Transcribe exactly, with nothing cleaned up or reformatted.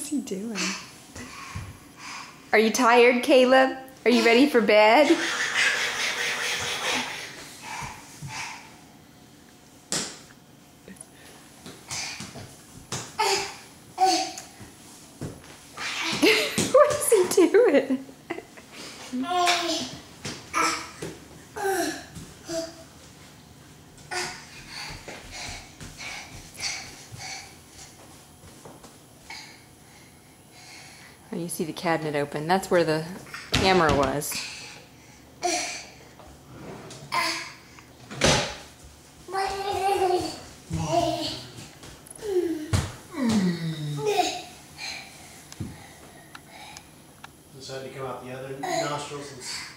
is he doing? Are you tired, Caleb? Are you ready for bed? What is he doing? Oh, you see the cabinet open. That's where the camera was. Decided to come out the other nostrils and